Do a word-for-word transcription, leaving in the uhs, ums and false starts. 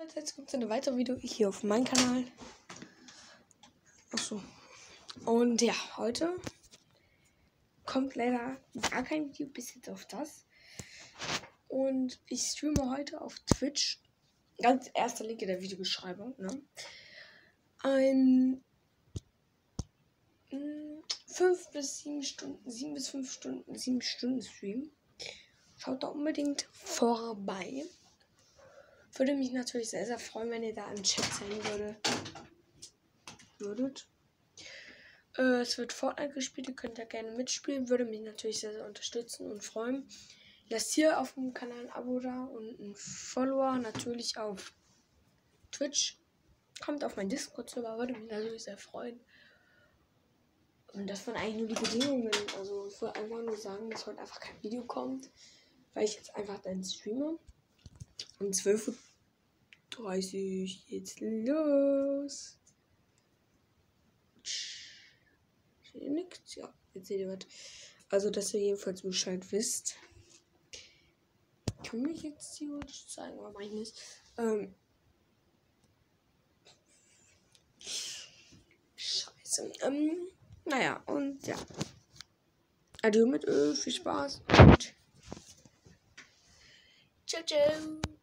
und herzlich willkommen zu einem weiteren Video hier auf meinem Kanal. Achso. Und ja, heute kommt leider gar kein Video bis jetzt auf das. Und ich streame heute auf Twitch. Ganz erster Link in der Videobeschreibung. Ne? Ein fünf bis sieben Stunden, sieben bis fünf Stunden, sieben Stunden Stream. Schaut da unbedingt vorbei. Würde mich natürlich sehr, sehr freuen, wenn ihr da im Chat sein würde. würdet. Äh, es wird Fortnite gespielt, ihr könnt da gerne mitspielen. Würde mich natürlich sehr, sehr unterstützen und freuen. Lasst hier auf dem Kanal ein Abo da und ein Follower. Natürlich auf Twitch. Kommt auf mein Discord-Server, würde mich natürlich sehr freuen. Und das waren eigentlich nur die Bedingungen. Also ich wollte einfach nur sagen, dass heute einfach kein Video kommt. Weil ich jetzt einfach dann streame. Um zwölf Uhr dreißig geht's los. Seht ihr nichts? Ja, jetzt seht ihr was. Also, dass ihr jedenfalls Bescheid wisst. Ich kann mich jetzt theoretisch zeigen, aber ich nicht. Ähm. Scheiße. Ähm, naja, und ja. Adieu mit Öl, viel Spaß und ciao, ciao.